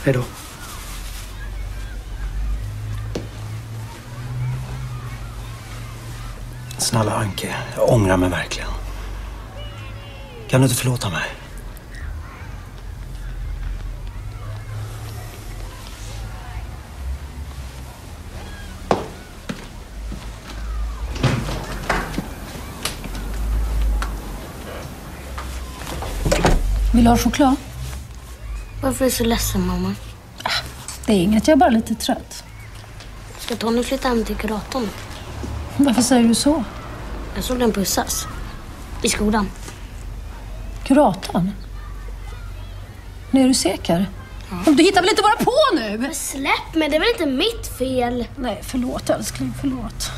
Hej då. Snälla Anke, jag ångrar mig verkligen. Kan du inte förlåta mig? Vill du ha choklad? Varför är du så ledsen, mamma? Det är inget, jag är bara lite trött. Ska Tony flytta hem till kuratorn? Varför säger du så? Jag såg den pussas. I skolan. Kuratorn? Nu är du säker? Ja. Du hittar väl inte bara på nu? Men släpp mig, det är väl inte mitt fel? Nej, förlåt älskling, förlåt.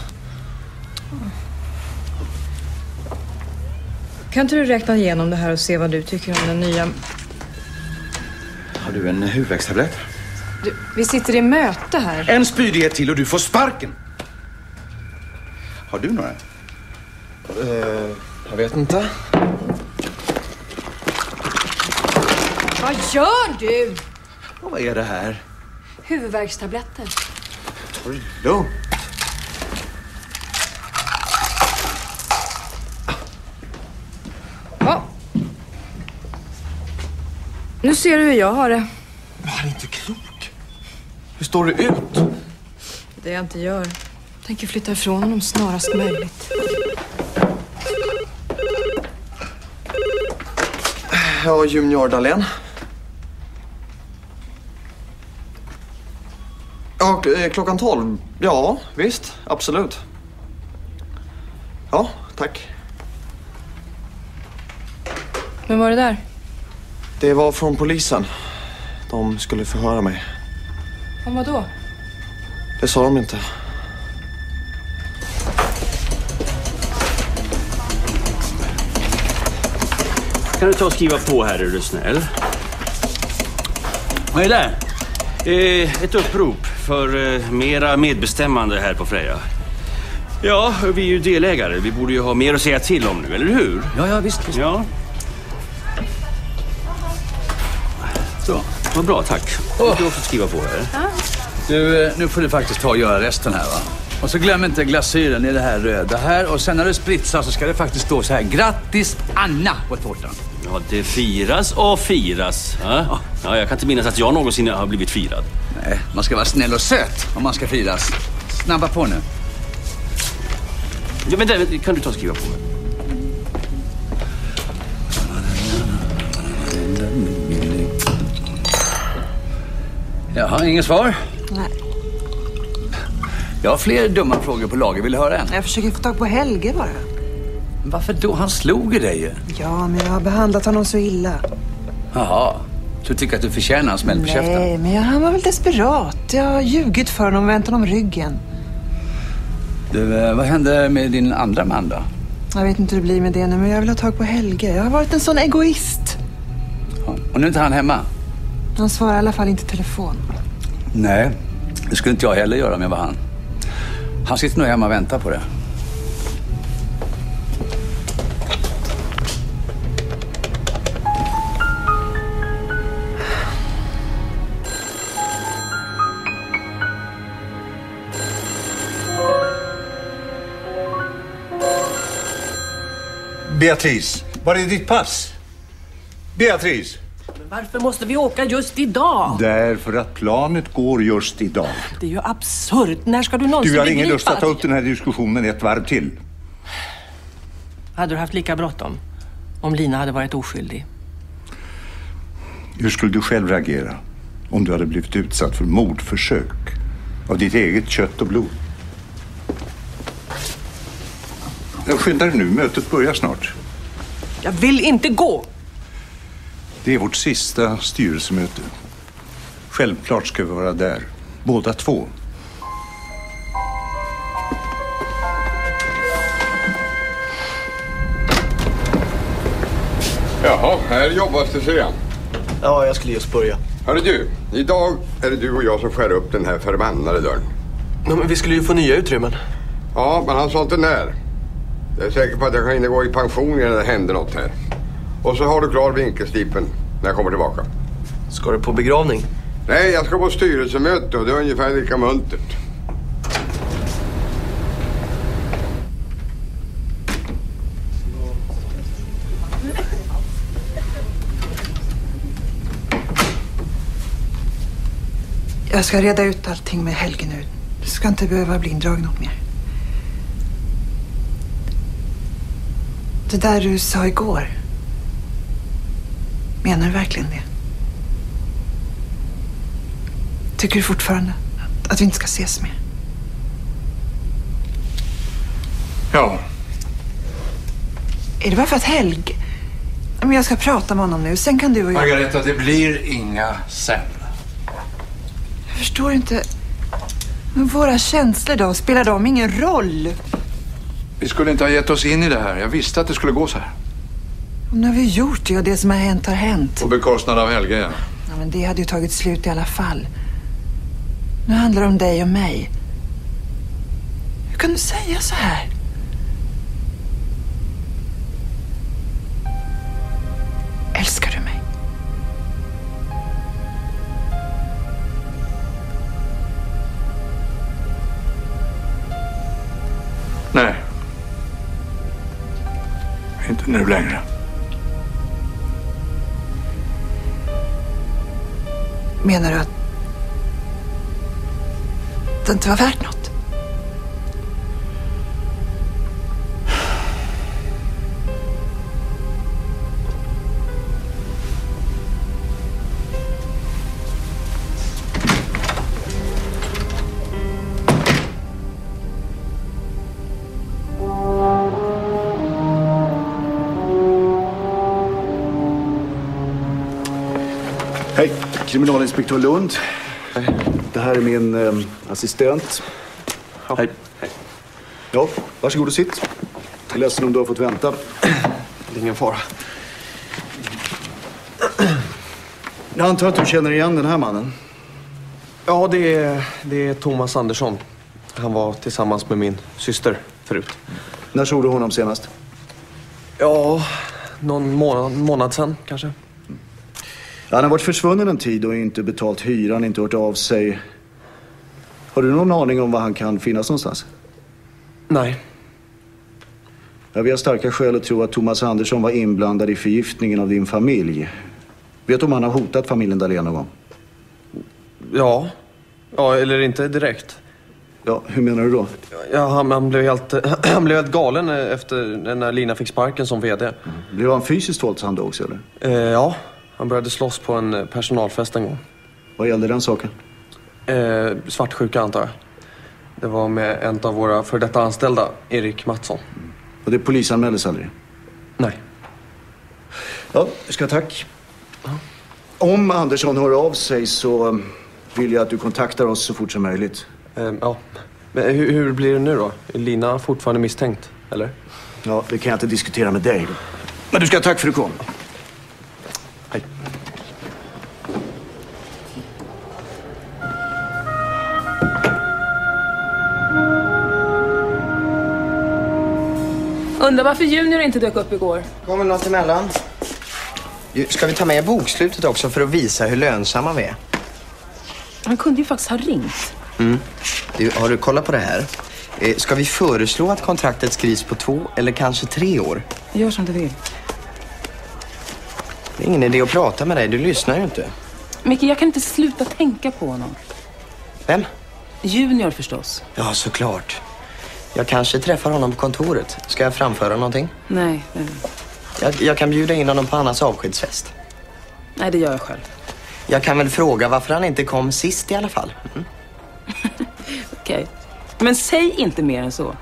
Kan inte du räkna igenom det här och se vad du tycker om den nya... Har du en huvudvärkstablett? Vi sitter i möte här. En spydighet till och du får sparken. Har du några? Jag vet inte. Vad gör du? Och vad är det här? Huvudvärkstabletter. Ta det lugnt. Ja. Nu ser du hur jag har det. Han är inte klok. Hur står det ut? Det jag inte gör. Tänker flytta ifrån honom snarast möjligt. Ja, Junior Dahlén. Ja, klockan 12. Ja, visst. Absolut. Ja, tack. Men var det där? Det var från polisen. De skulle förhöra mig. Om vad då? Det sa de inte. Kan du ta och skriva på här, är du snäll? Vad är det? Ett upprop för mera medbestämmande här på Freja. Ja, vi är ju delägare. Vi borde ju ha mer att säga till om nu, eller hur? Ja, visst. Ja. Så, vad bra, tack. Du kan också skriva på här. Du, nu får du faktiskt ta och göra resten här, va? Och så glöm inte glasyren i det här röda här. Och sen när du spritsar så ska det faktiskt stå så här: grattis Anna på tårtan. Ja, det firas och firas. Ja, jag kan inte minnas att jag någonsin har blivit firad. Nej, man ska vara snäll och söt om man ska firas. Snabba på nu. Ja, vänta, kan du ta och skriva på? Jaha, inget svar? Nej. Jag har fler dumma frågor på lager. Vill du höra en? Jag försöker få tag på Helge bara. Varför då? Han slog i dig ju. Ja, men jag har behandlat honom så illa. Jaha, du tycker att du förtjänar en smäll på käften? Nej, men han var väl desperat. Jag har ljugit för honom och vänt honom ryggen. Du, vad hände med din andra man då? Jag vet inte hur det blir med det nu, men jag vill ha tag på Helge. Jag har varit en sån egoist. Ja, och nu är inte han hemma? Han svarar i alla fall inte telefon. Nej, det skulle inte jag heller göra om jag var han. Han sitter nog hemma och väntar på det. Beatrice, var är ditt pass? Beatrice! Men varför måste vi åka just idag? Därför att planet går just idag. Det är ju absurt. När ska du någonsin Du har begripa? ingen lust att ta upp den här diskussionen ett varv till. Hade du haft lika bråttom om Lina hade varit oskyldig? Hur skulle du själv reagera om du hade blivit utsatt för mordförsök av ditt eget kött och blod? Jag skyndar dig nu, mötet börjar snart. Jag vill inte gå! Det är vårt sista styrelsemöte. Självklart ska vi vara där, båda två. Jaha, här jobbas det sedan. Ja, jag skulle just börja. Hörru du, idag är det du och jag som skär upp den här förbannade dörren. Ja, men vi skulle ju få nya utrymmen. Ja, men han sa inte när. Jag är säker på att jag kan hinna gå i pension när det händer något här. Och så har du klar vinkelslipen när jag kommer tillbaka. Ska du på begravning? Nej, jag ska på styrelsemöte och det är ungefär lika muntert. Jag ska reda ut allting med Helge nu. Du ska inte behöva bli indragen något mer. Det där du sa igår. Menar du verkligen det? Tycker du fortfarande att vi inte ska ses mer? Ja. Är det bara för att Helge... Men jag ska prata med honom nu. Sen kan du och jag... Margareta, det blir inga sen. Jag förstår inte. Men våra känslor då? Spelar de ingen roll? Vi skulle inte ha gett oss in i det här. Jag visste att det skulle gå så här. Och nu har vi gjort det och det som har hänt har hänt. På bekostnad av Helge, ja. Ja, men det hade ju tagit slut i alla fall. Nu handlar det om dig och mig. Hur kan du säga så här? Älskar du mig? Nej. Inte nu längre. Menar du att det inte var värt något? Hej, kriminalinspektör Lund. Hej. Det här är min assistent. Ja. Hej. Ja, varsågod och sitt. Jag är ledsen om du har fått vänta. Det är ingen fara. Jag antar att du känner igen den här mannen. Ja, det är Thomas Andersson. Han var tillsammans med min syster förut. När såg du honom senast? Ja, någon månad sedan kanske. Han har varit försvunnen en tid och inte betalt hyran, inte hört av sig. Har du någon aning om var han kan finnas någonstans? Nej. Ja, vi har starka skäl att tro att Thomas Andersson var inblandad i förgiftningen av din familj. Vet du om han har hotat familjen Dahlén någon gång? Ja, eller inte direkt. Ja, hur menar du då? Ja, han blev helt galen efter när Lina fick sparken som vd. Blev han fysiskt våldsam då också, eller? Ja, han började slåss på en personalfest en gång. Vad gällde den saken? Svartsjuka antar jag. Det var med en av våra för detta anställda, Erik Mattsson. Och det polisanmäldes aldrig? Nej. Ja, ska tack. Om Andersson hör av sig så vill jag att du kontaktar oss så fort som möjligt. Ja. Men hur blir det nu då? Är Lina fortfarande misstänkt, eller? Ja, det kan jag inte diskutera med dig. Men du ska ha tack för att du kom. Hej. Undrar varför Junior inte dök upp igår. Kommer något emellan? Ska vi ta med bokslutet också för att visa hur lönsamma vi är? Han kunde ju faktiskt ha ringt. Har du kollat på det här? Ska vi föreslå att kontraktet skrivs på 2 eller kanske 3 år? Gör som du vill. Det är ingen idé att prata med dig, du lyssnar ju inte. Micke, jag kan inte sluta tänka på honom. Vem? Junior förstås. Ja, såklart. Jag kanske träffar honom på kontoret. Ska jag framföra någonting? Nej. Jag kan bjuda in honom på Annas avskedsfest. Nej, det gör jag själv. Jag kan väl fråga varför han inte kom sist i alla fall. Okej. Men säg inte mer än så.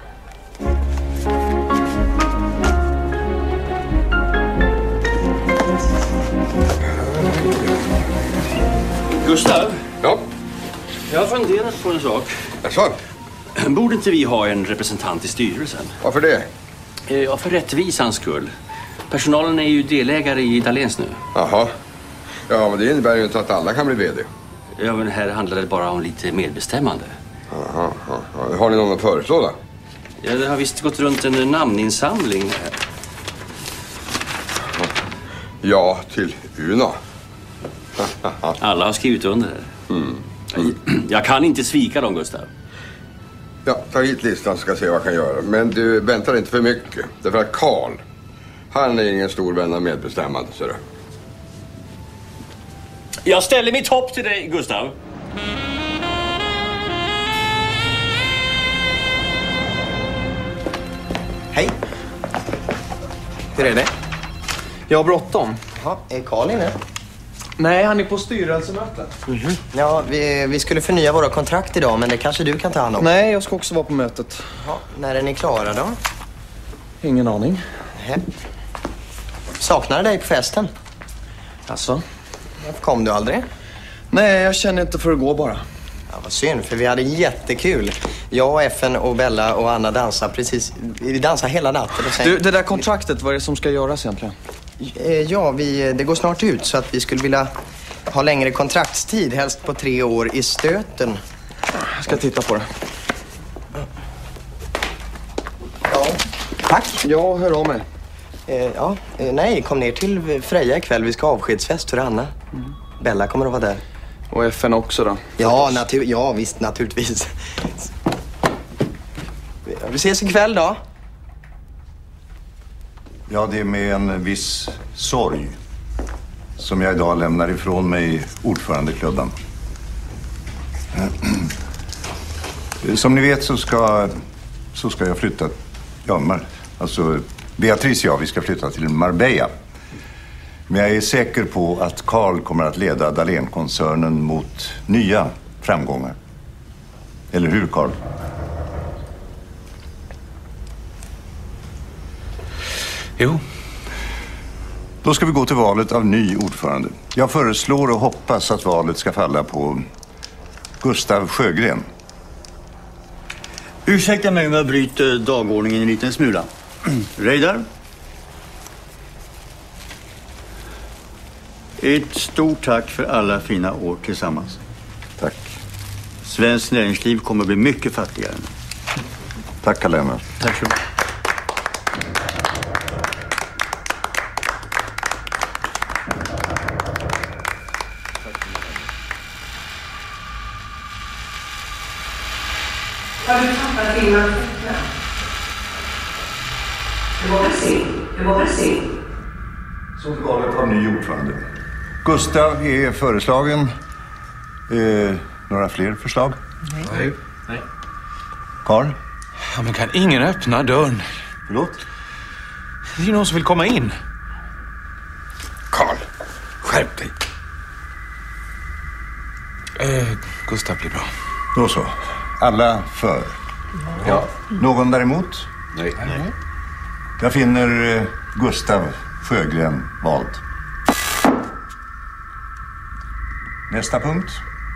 Gustav? Ja? Jag har funderat på en sak. Jaså? Borde inte vi ha en representant i styrelsen? Varför det? Ja, för rättvisans skull. Personalen är ju delägare i Dahléns nu. Jaha. Ja, men det innebär ju inte att alla kan bli vd. Ja, men här handlar det bara om lite medbestämmande. Jaha. Har ni någon att föreslå då? Ja, det har visst gått runt en namninsamling. Ja, till Uno. Alla har skrivit under. Jag kan inte svika dem, Gustav. Ja, ta hit listan så ska jag se vad jag kan göra. Men du väntar inte för mycket. Därför att Karl, han är ingen stor vän av medbestämmande, så det. Jag ställer mitt hopp till dig, Gustav. Hej. Hur är det? Jag har bråttom. Ja, är Karl inne? Nej, han är på styrelsemöte. Ja, vi skulle förnya våra kontrakt idag, men det kanske du kan ta hand om. Nej, jag ska också vara på mötet. Ja, när är ni klara då? Ingen aning. Nej. Saknar dig på festen? Alltså? Varför kom du aldrig? Nej, jag känner inte för att gå bara. Ja, vad synd, för vi hade jättekul. Jag och FN och Bella och Anna dansar precis. Vi dansar hela natten. Och sen... Du, det där kontraktet, vad är det som ska göras egentligen? Ja, det går snart ut så att vi skulle vilja ha längre kontraktstid, helst på 3 år i stöten. Jag ska titta på det. Ja, tack. Jag hör av mig. Nej, kom ner till Freja ikväll. Vi ska ha avskedsfest för Anna. Bella kommer att vara där. Och FN också då? Ja, visst, naturligtvis. Vi ses ikväll då. Ja, det är med en viss sorg som jag idag lämnar ifrån mig ordförandeklubban. Som ni vet så ska jag flytta. Alltså Beatrice och jag, vi ska flytta till Marbella. Men jag är säker på att Karl kommer att leda Dahlén-koncernen mot nya framgångar. Eller hur, Karl? Jo. Då ska vi gå till valet av ny ordförande. Jag föreslår och hoppas att valet ska falla på Gustav Sjögren. Ursäkta mig om jag bryter dagordningen en liten smula. Reidar? Ett stort tack för alla fina år tillsammans. Tack. Svenskt näringsliv kommer att bli mycket fattigare. Tack, Kalena. Tack så mycket. Har du tappat din manfäkta? Det var väl synd. Så till valet av ny ordförande. Gustav är föreslagen. Några fler förslag? Nej. Karl? Ja, men kan ingen öppna dörren? Förlåt? Det är ju någon som vill komma in. Karl, skärp dig. Gustav blir bra. Då så. Alla för. Ja. Någon däremot? Nej. Jag finner Gustav Sjögren vald. Nästa punkt.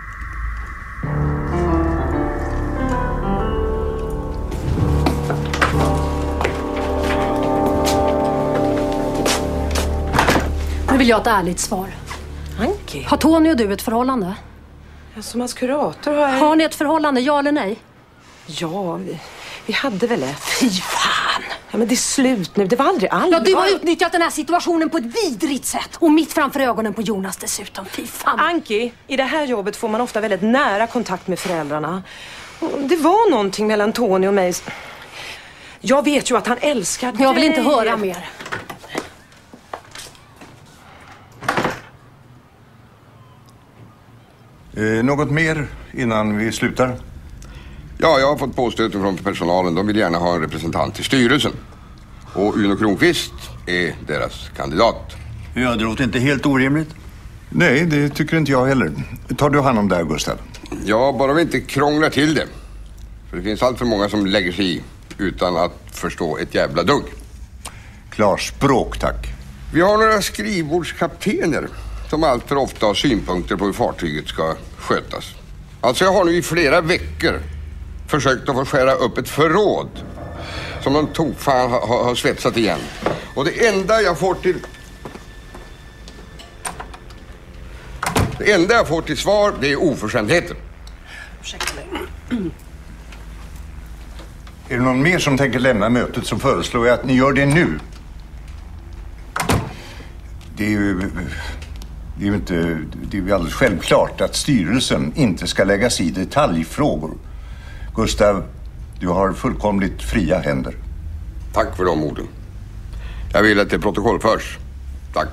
Nu vill jag ha ett ärligt svar. Anki? Har Tony och du ett förhållande? Som hans kurator har jag... Har ni ett förhållande, ja eller nej? Ja, vi hade väl ett. Fy fan! Ja, men det är slut nu. Det var aldrig allvar. Ja, du har utnyttjat den här situationen på ett vidrigt sätt. Och mitt framför ögonen på Jonas dessutom. Fy fan. Anki, i det här jobbet får man ofta väldigt nära kontakt med föräldrarna. Det var någonting mellan Tony och mig. Jag vet ju att han älskar dig. Jag vill inte höra mer. Något mer innan vi slutar? Ja, jag har fått påstöt från personalen. De vill gärna ha en representant i styrelsen. Och Uno Kronqvist är deras kandidat. Ja, det låter inte helt orimligt. Nej, det tycker inte jag heller. Tar du hand om det här, Gustav? Ja, bara vi inte krånglar till det. För det finns allt för många som lägger sig i utan att förstå ett jävla dugg. Klarspråk, tack. Vi har några skrivbordskaptener som allt för ofta har synpunkter på hur fartyget ska skötas. Alltså jag har nu i flera veckor försökt att få skära upp ett förråd som de tokfan har svetsat igen. Och det enda jag får till svar, det är oförskämdheter. Ursäkta mig. Är det någon mer som tänker lämna mötet så föreslår jag att ni gör det nu. Det Det är ju alldeles självklart att styrelsen inte ska lägga sig i detaljfrågor. Gustav, du har fullkomligt fria händer. Tack för de orden. Jag vill att det protokollförs. Tack.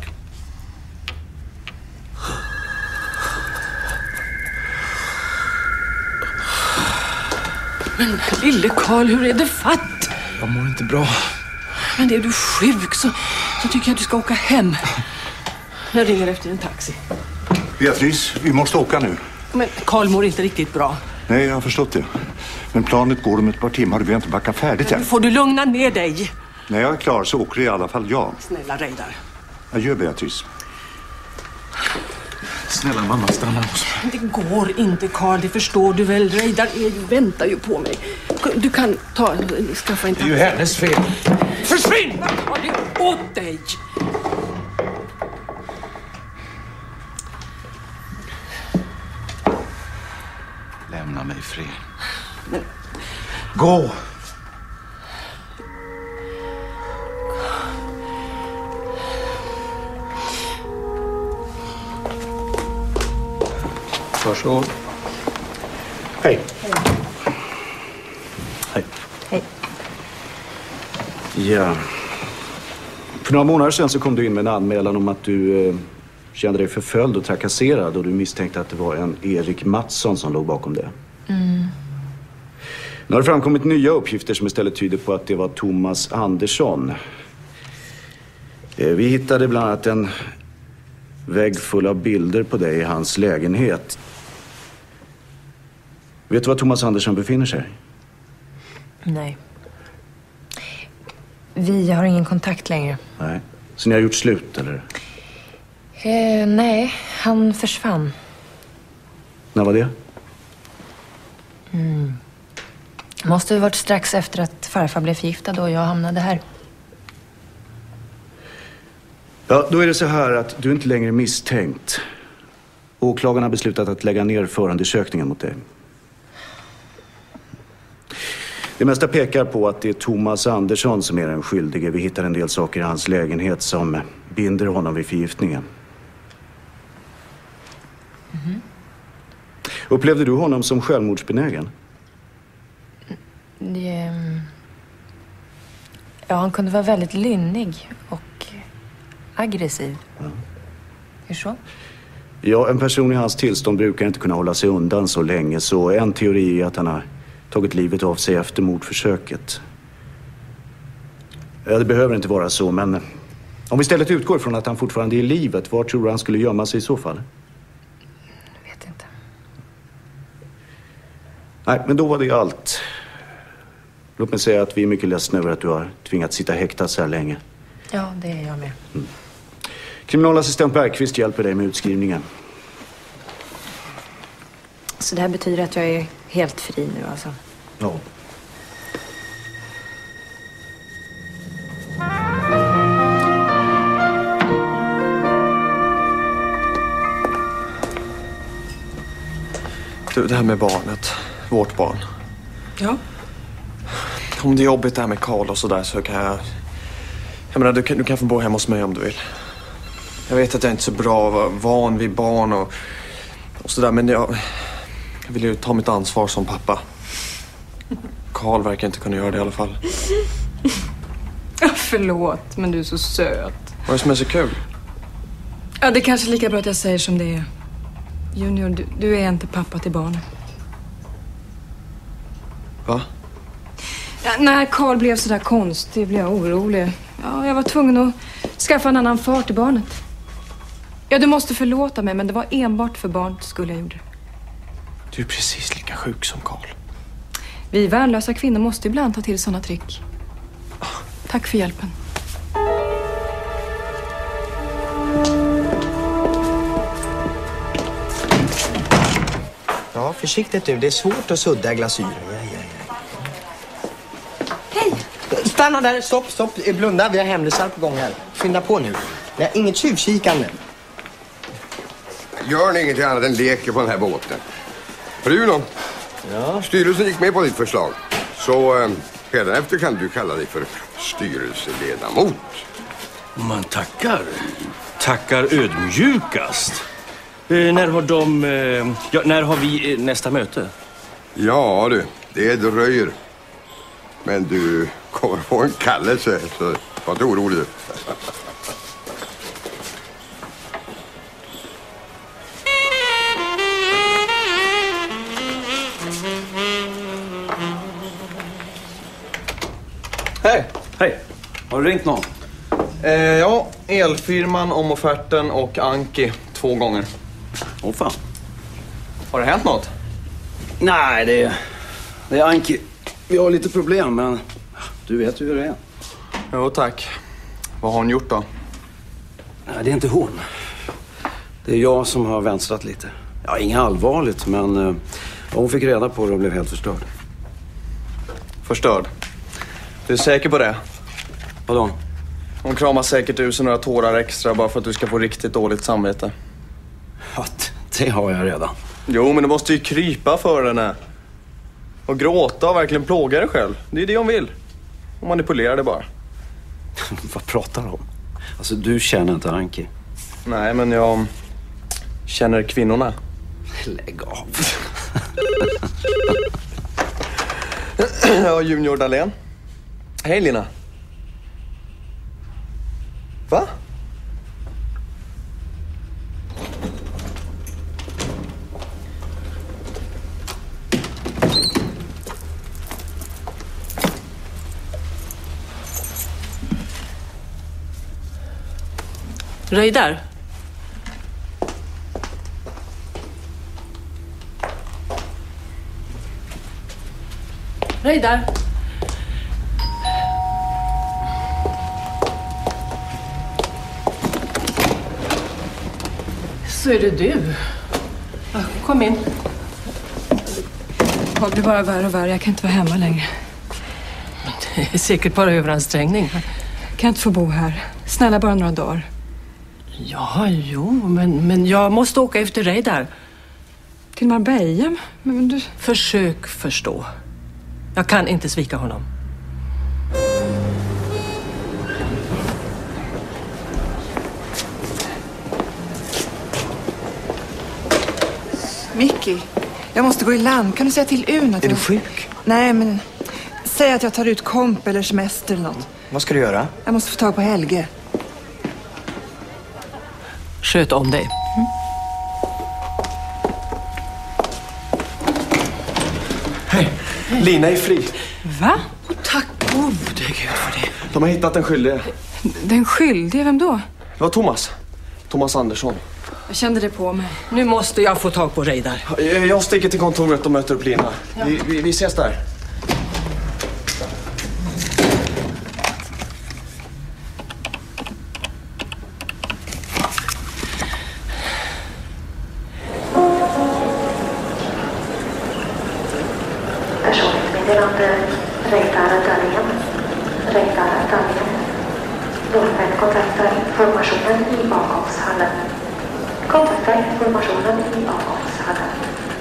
Men lille Karl, hur är det fatt? Jag mår inte bra. Men är du sjuk så tycker jag att du ska åka hem. Jag ringer efter en taxi. Beatrice, vi måste åka nu. Men Karl mår inte riktigt bra. Nej, jag har förstått det. Men planet går om ett par timmar. Vi har inte backat färdigt än. Får du lugna ner dig? När jag är klar så åker i alla fall jag. Snälla Reidar. Adjö, Beatrice. Snälla mamma, stanna hos mig. Det går inte, Karl. Det förstår du väl. Reidar väntar ju på mig. Du kan skaffa en taxi. Det är ju hennes fel. Försvinn! Vad har det åt dig? Lämna mig fri. Men... Gå! Varsågod. Hej. Hej. Hej. Ja. För några månader sedan så kom du in med en anmälan om att du kände dig förföljd och trakasserad och du misstänkte att det var en Erik Mattsson som låg bakom det. Mm. Nu har det framkommit nya uppgifter som istället tyder på att det var Thomas Andersson. Vi hittade bland annat en vägg full av bilder på dig i hans lägenhet. Vet du var Thomas Andersson befinner sig? Nej. Vi har ingen kontakt längre. Nej. Så ni har gjort slut, eller? Nej, han försvann. När var det? Måste ha varit strax efter att farfar blev förgiftad och jag hamnade här. Ja, då är det så här att du inte längre är misstänkt. Åklagarna har beslutat att lägga ner förundersökningen mot dig. Det mesta pekar på att det är Thomas Andersson som är den skyldige. Vi hittar en del saker i hans lägenhet som binder honom vid förgiftningen. Upplevde du honom som självmordsbenägen? Ja, han kunde vara väldigt lynnig och aggressiv. Hur så? Ja, en person i hans tillstånd brukar inte kunna hålla sig undan så länge. Så en teori är att han har tagit livet av sig efter mordförsöket. Ja, det behöver inte vara så, men om vi istället utgår från att han fortfarande är i livet, var tror du han skulle gömma sig i så fall? Jag vet inte. Nej, men då var det allt. Låt mig säga att vi är mycket ledsna över att du har tvingats sitta häktad så här länge. Ja, det är jag med. Kriminalassistent Bergqvist hjälper dig med utskrivningen. Så det här betyder att jag är helt fri nu alltså? Ja. Du, det här med barnet. Vårt barn. Ja? Om det är jobbigt det här med Karl och sådär så kan jag... Jag menar, du kan få bo hemma hos mig om du vill. Jag vet att jag inte är så bra, var van vid barn och sådär, men jag vill ju ta mitt ansvar som pappa. Karl verkar inte kunna göra det i alla fall. Förlåt, men du är så söt. Vad är det som är så kul? Ja, det är kanske lika bra att jag säger som det är. Junior, du är inte pappa till barnen. Va? Ja, när Karl blev så där konstig blev jag orolig. Ja, jag var tvungen att skaffa en annan far till barnet. Ja, du måste förlåta mig, men det var enbart för barnet skulle jag gjorde det. Du är precis lika sjuk som Karl. Vi värnlösa kvinnor måste ibland ta till såna trick. Tack för hjälpen. Ja, försiktigt nu. Det är svårt att sudda glasyren. Hej! Stanna där. Stopp. Blunda. Vi har hemlisar på gång här. Skynda på nu. Det är inget tjuvkikande. Gör ni ingenting annat än leker på den här båten? Bruno, styrelsen gick med på ditt förslag. Så hädanefter kan du kalla dig för styrelseledamot. Man tackar. Tackar ödmjukast. När har vi nästa möte? Ja du, det dröjer. Men du kommer få en kallelse, så var inte orolig. Hej! Hej! Har du ringt någon? Ja, elfirman om offerten och Anki 2 gånger. Åh fan. Har det hänt något? Nej, det är Anki. Vi har lite problem, men du vet ju hur det är. Jo, tack. Vad har hon gjort då? Nej, det är inte hon. Det är jag som har vänstrat lite. Ja, inget allvarligt, men hon fick reda på det och blev helt förstörd. Förstörd? Du är säker på det? Vadå? Hon kramar säkert ut sig några tårar extra bara för att du ska få riktigt dåligt samvete. Ja, det har jag redan. Jo, men du måste ju krypa för henne. Och gråta och verkligen plåga dig själv. Det är det hon vill. Och manipulera det bara. Vad pratar du om? Alltså, du känner inte Anki. Nej, men jag känner kvinnorna. Lägg av. Ja, Junior Dahlén. Hej, Lina. Va? Reidar. Reidar. Så är det du. Ja, kom in. Det blir bara värre och värre. Jag kan inte vara hemma längre. Det är säkert bara överansträngning. Kan jag inte få bo här? Snälla, bara några dagar. Ja, jo, men jag måste åka efter Reidar. Till Marbella? Men du... Försök förstå. Jag kan inte svika honom. Mickey, jag måste gå i land. Kan du säga till Uno att Är du sjuk? Nej, men säg att jag tar ut komp eller semester eller något. Vad ska du göra? Jag måste få tag på Helge. Sköt om dig. Hej, Lina är fri. Va? Tack gode Gud för det. De har hittat den skyldige. Den skyldige? Vem då? Det var Thomas. Thomas Andersson. Jag kände det på mig. Nu måste jag få tag på Reidar. Jag sticker till kontoret och möter upp Lina. Ja. Vi ses där. Personlighetsmeddelande Reidar Dahlén. Reidar Dahlén. Norrmän kontaktar informationen i avgångshallen. Kontakta informationen i avgångshallen.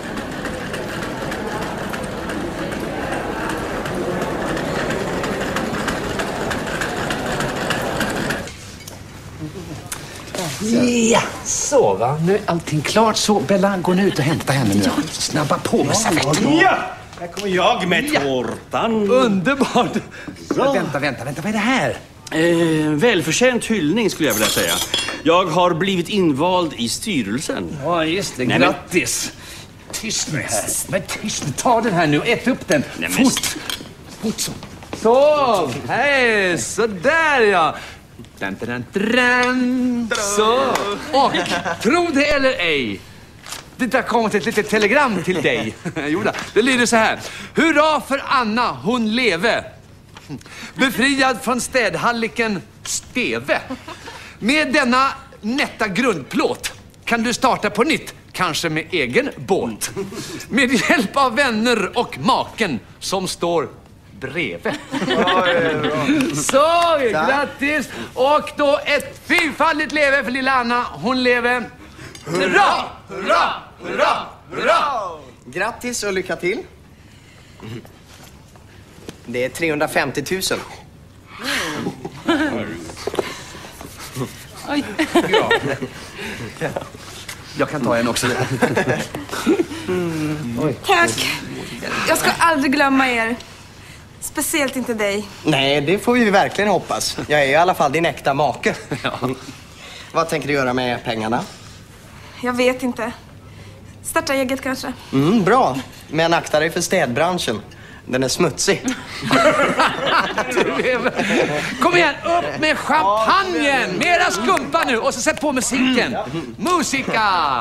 Ja, så va. Nu är allting klart. Så Bella, gå nu ut och hämta henne nu. Snabba på med servetten. Ja, här kommer jag med tårtan. Underbart. Vänta. Vad är det här? Välförtjänt hyllning skulle jag vilja säga. Jag har blivit invald i styrelsen. Ja, just det. Nej, grattis. Tyst nu här. Men tyst nu. Ta den här nu. Ät upp den. Nej, men... Fort så. Så. Hej, så där ja. Så. Och tro det eller ej. Det har kommit ett litet telegram till dig. Joda, det lyder så här. Hurra för Anna, hon leve. Befriad från städhalliken Steve. Med denna nätta grundplåt kan du starta på nytt. Kanske med egen båt. Med hjälp av vänner och maken som står bredvid. Så, grattis! Och då ett fyrfaldigt leve för lilla Anna. Hon lever. Hurra! Hurra! Hurra! Hurra! Grattis och lycka till. Det är 350 000. Oj. Ja. Jag kan ta en också. Tack. Jag ska aldrig glömma er. Speciellt inte dig. Nej, det får vi verkligen hoppas. Jag är i alla fall din äkta make. Ja. Vad tänker du göra med pengarna? Jag vet inte. Starta eget kanske. Bra. Men akta dig för städbranschen. Den är smutsig. Kom igen, upp med champagnen! Mera skumpa nu och så sätt på musiken. Musika!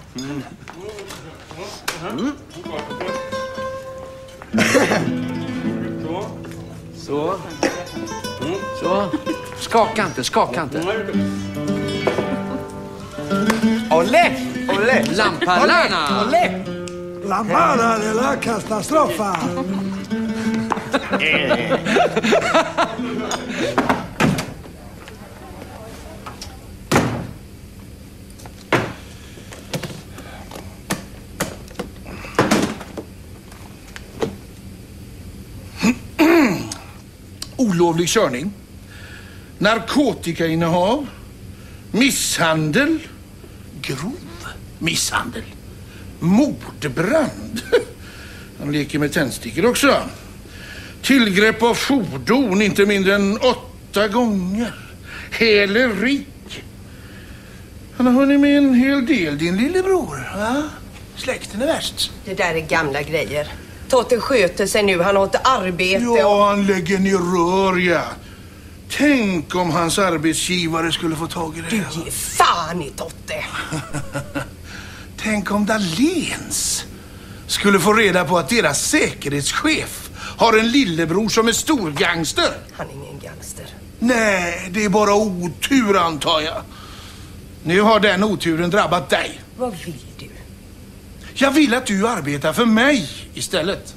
Så. Så. Skaka inte, skaka inte. Olle! Olle! Lampalana! Olle! La mano della catastrofa! Olovlig körning, narkotikainnehav, misshandel, grov misshandel, mordbrand. Han leker med tändstickor också. Tillgrepp av fordon inte mindre än 8 gånger. Häleri. Han har hunnit med en hel del, din lillebror. Va? Släkten är värst. Det där är gamla grejer. Totte sköter sig nu, han har ett arbete. Ja, han lägger ner rör, ja. Tänk om hans arbetsgivare skulle få tag i det. Du ger fan i Totte. Tänk om Dahléns skulle få reda på att deras säkerhetschef har en lillebror som är storgangster. Han är ingen gangster. Nej, det är bara otur antar jag. Nu har den oturen drabbat dig. Vad vill du? Jag vill att du arbetar för mig istället.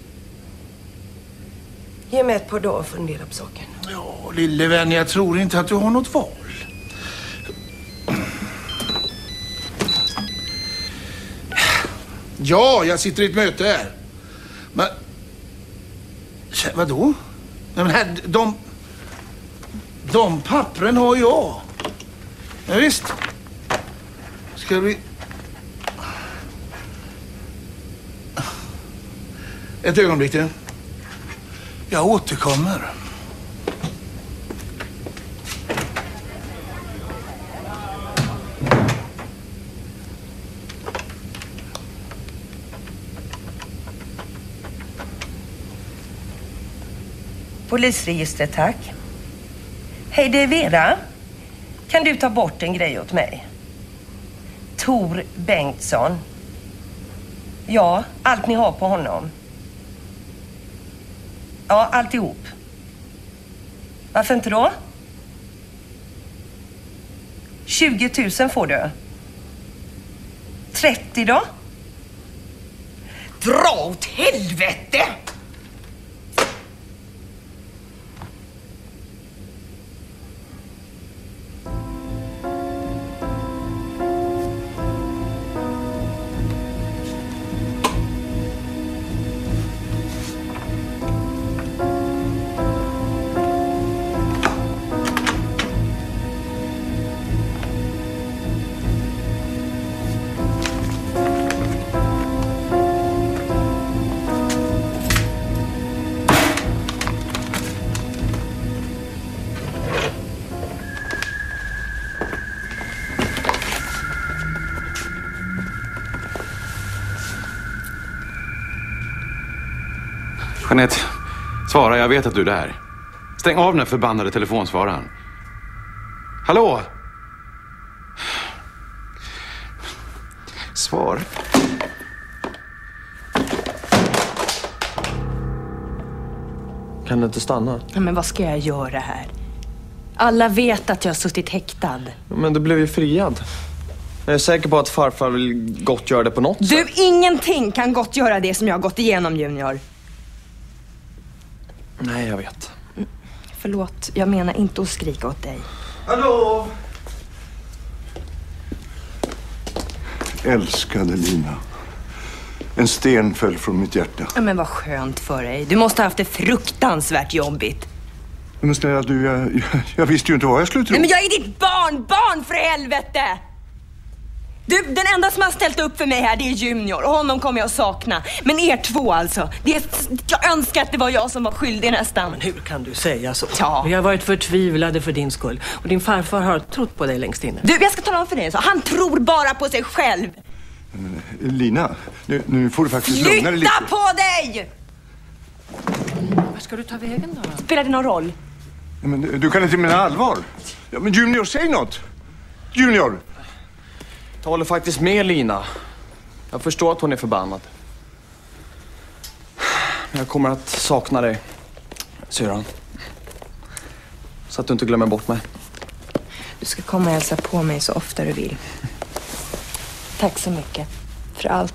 Ge mig ett par dagar att fundera på saken. Ja, lille vän, jag tror inte att du har något val. Ja, jag sitter i ett möte här. Men... Vadå? Nej, men här, de pappren har jag. Ja, visst. Ska vi... Ett ögonblick nu. Jag återkommer. Polisregistret, tack. Hej, det är Vera. Kan du ta bort en grej åt mig? Tor Bengtsson. Ja, allt ni har på honom. Ja, alltihop. Varför inte då? 20 000 får du. 30 då? Dra åt helvete! Jeanette, svara, jag vet att du är där. Stäng av den här förbannade telefonsvararen. Hallå? Svar. Kan du inte stanna? Men vad ska jag göra här? Alla vet att jag har suttit häktad. Men du blev ju friad. Jag är säker på att farfar vill gott göra det på något sätt. Ingenting kan gott göra det som jag har gått igenom, Junior. Nej, jag vet. Förlåt, jag menar inte att skrika åt dig. Hallå! Älskade Lina. En sten föll från mitt hjärta. Ja, men vad skönt för dig. Du måste ha haft det fruktansvärt jobbigt. Men snälla du, jag visste ju inte vad jag skulle tro. Nej, men jag är ditt barnbarn för helvete! Du, den enda som har ställt upp för mig här, det är Junior. Och honom kommer jag att sakna. Men er två alltså. Jag önskar att det var jag som var skyldig nästan. Men hur kan du säga så? Ja. Vi har varit förtvivlade för din skull. Och din farfar har trott på dig längst inne. Du, jag ska tala om för dig så. Han tror bara på sig själv. Lina, nu får du faktiskt lugna dig lite. Flytta på dig! Var ska du ta vägen då? Spelar det någon roll? Men du kan inte mena allvar. Ja, men Junior, säg något. Junior! Jag håller faktiskt med Lina. Jag förstår att hon är förbannad. Jag kommer att sakna dig, syrran. Så att du inte glömmer bort mig. Du ska komma och hälsa på mig så ofta du vill. Tack så mycket för allt.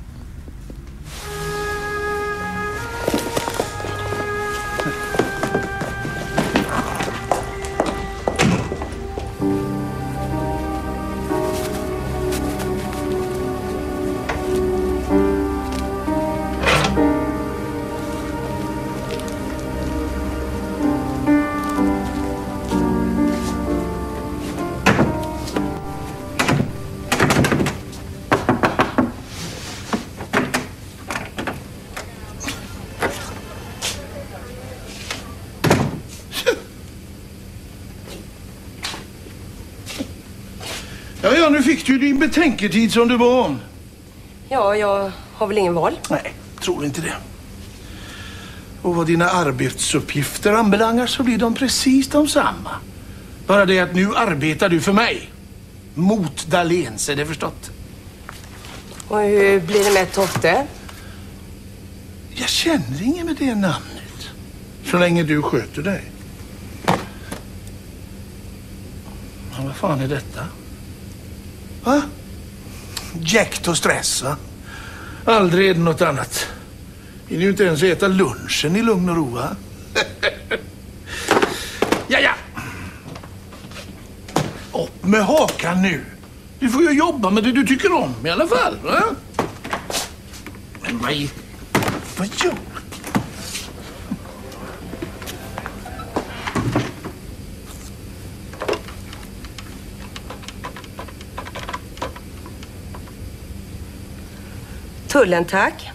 Ja, nu fick du din betänketid som du var om. Ja, jag har väl ingen val? Nej, tror inte det. Och vad dina arbetsuppgifter anbelangar så blir de precis de samma. Bara det att nu arbetar du för mig. Mot Dahléns, är det förstått? Och hur blir det med Totte? Jag känner ingen med det namnet. Så länge du sköter dig. Men vad fan är detta? Va? Jäkt och stress, va? Aldrig är det något annat. Vill ju inte ens äta lunchen i lugn och ro, va? Ja. Upp med hakan nu. Du får ju jobba med det du tycker om i alla fall, va? Men vad gör du? Tullen, tack.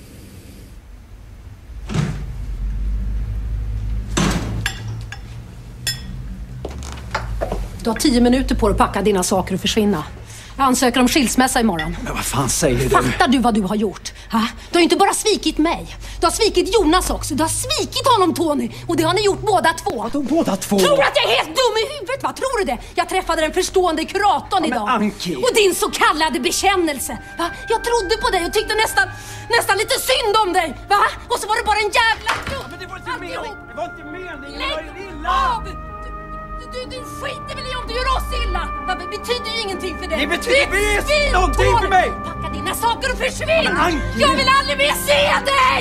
Du har 10 minuter på dig att packa dina saker och försvinna. Jag ansöker om skilsmässa imorgon. Men vad fan säger du? Fattar du vad du har gjort? Ha? Du har ju inte bara svikit mig. Du har svikit Jonas också. Du har svikit honom, Tony. Och det har ni gjort båda två. Vadå båda två? Tror du att jag är helt dum i huvudet, va? Tror du det? Jag träffade den förstående kuratorn idag. Anki. Och din så kallade bekännelse. Va? Jag trodde på dig och tyckte nästan lite synd om dig. Va? Och så var det bara en jävla dum. Men det var inte meningen. Lägg av! Du skiter väl i om du gör oss illa? Det betyder ju ingenting för dig. Det betyder visst någonting för mig! Packa dina saker och försvinn! Jag vill aldrig mer se dig!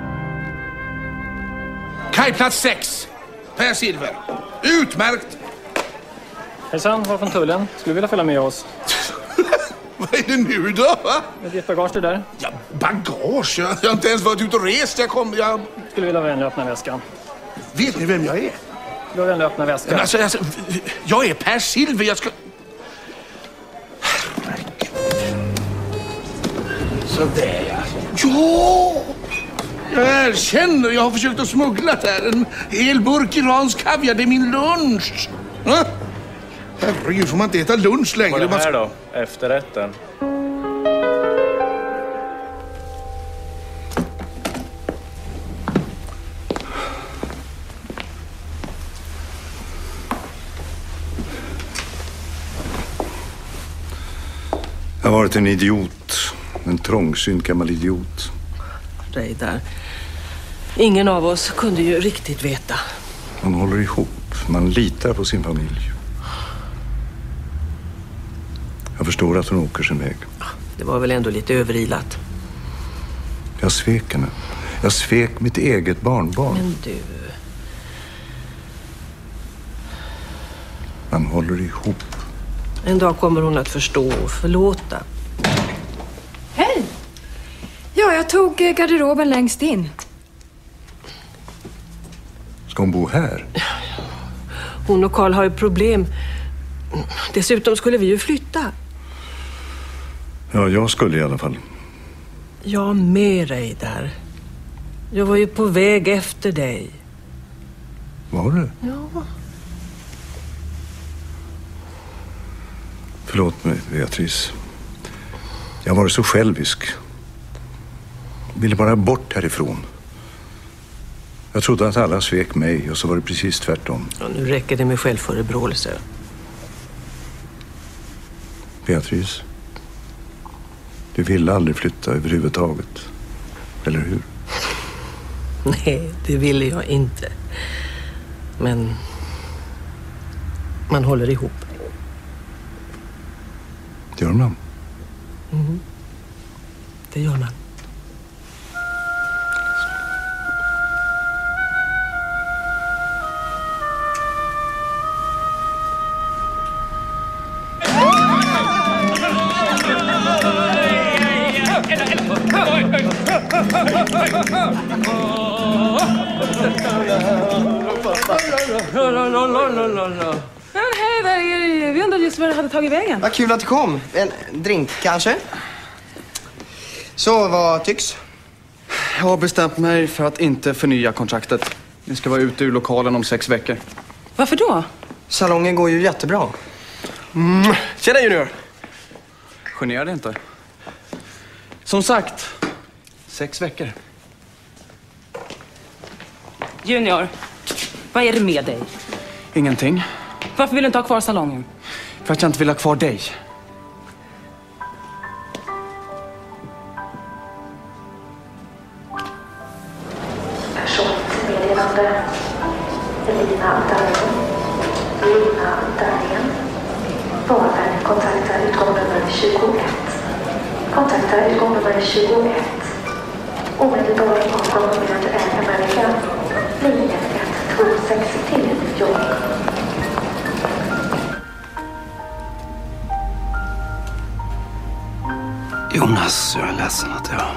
Kajplats 6. Per Silver. Utmärkt. Hejsan, var från tullen. Skulle du vilja följa med oss? Vad är det nu då, va? Med ditt bagage det där. Ja, bagage? Jag har inte ens varit ute och rest. Skulle vilja vänja öppna väskan. Vet ni vem jag är? Skulle vilja öppna väskan. Men alltså, jag är Per Silver. Jag ska... Sådär, ja! Jag erkänner, jag har försökt att smuggla här. En hel burk iransk kaviar, det är min lunch. Va? Herregud, får man inte äta lunch längre? Vad är det här då? Efterrätten. Jag har varit en idiot. En trångsynt gammal idiot. Reidar, ingen av oss kunde ju riktigt veta. Man håller ihop. Man litar på sin familj. Jag förstår att hon åker sin väg. Det var väl ändå lite överilat. Jag svek henne. Jag svek mitt eget barnbarn. Men du... Man håller ihop. En dag kommer hon att förstå och förlåta. Hej! Ja, jag tog garderoben längst in. Ska hon bo här? Hon och Karl har ju problem. Dessutom skulle vi ju flytta. Ja, jag skulle i alla fall. Jag med dig där. Jag var ju på väg efter dig. Var du? Ja. Förlåt mig, Beatrice. Jag var så självisk. Ville bara bort härifrån. Jag trodde att alla svek mig och så var det precis tvärtom. Ja, nu räcker det med självförebråelse. Beatrice, du ville aldrig flytta överhuvudtaget. Eller hur? Nej, det ville jag inte. Men man håller ihop. Gör man? Mm. Det gör man. Hej, där är det. Vi undrade just vad det hade tagit vägen. Vad kul att du kom. En drink kanske? Så, vad tycks? Jag har bestämt mig för att inte förnya kontraktet. Ni ska vara ute ur lokalen om 6 veckor. Varför då? Salongen går ju jättebra. Tjena Junior! Genera dig inte. Som sagt, 6 veckor. Junior, vad är det med dig? Ingenting. Varför vill du inte ha kvar salongen? För att jag inte vill ha kvar dig. Personmeddelande. Lina Dahlén. Barnen kontaktar utgångnummer 21. Kontaktar utgångnummer 21. Omedelbar avgång med Amerika. Linje 126 till New York. Jonas, jag är ledsen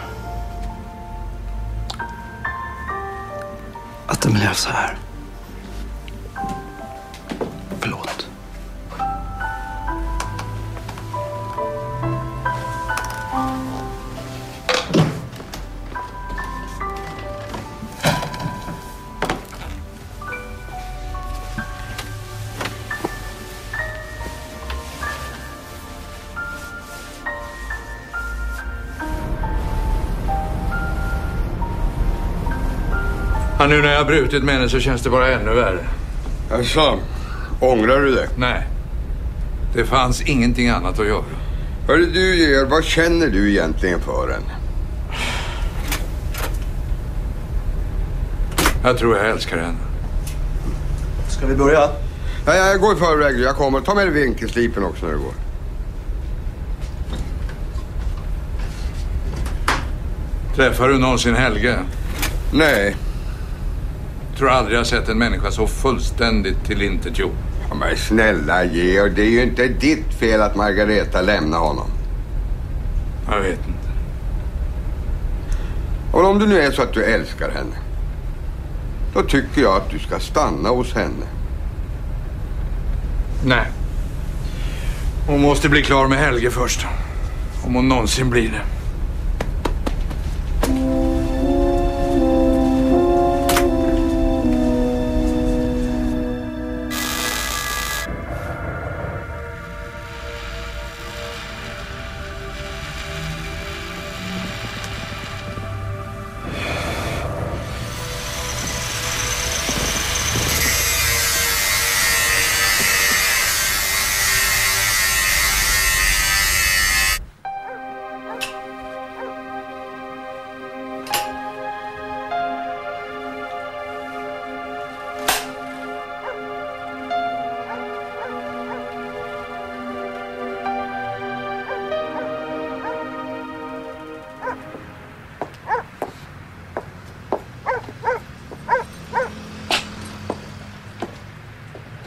att det blev så här. Förlåt. Ja, nu när jag har brutit med henne så känns det bara ännu värre. Alltså, ångrar du det? Nej. Det fanns ingenting annat att göra. Hörru du Georg, vad känner du egentligen för henne? Jag tror jag älskar henne. Ska vi börja? Ja, jag går i förväg. Jag kommer. Ta med dig vinkelslipen också när du går. Träffar du någonsin Helge? Nej. Jag tror aldrig jag sett en människa så fullständigt tillintetgjord. Ja, men snälla Georg, det är ju inte ditt fel att Margareta lämnar honom. Jag vet inte. Och om du nu är så att du älskar henne, då tycker jag att du ska stanna hos henne. Nej. Hon måste bli klar med Helge först. Om hon någonsin blir det.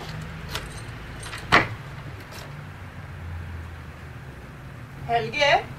Helge?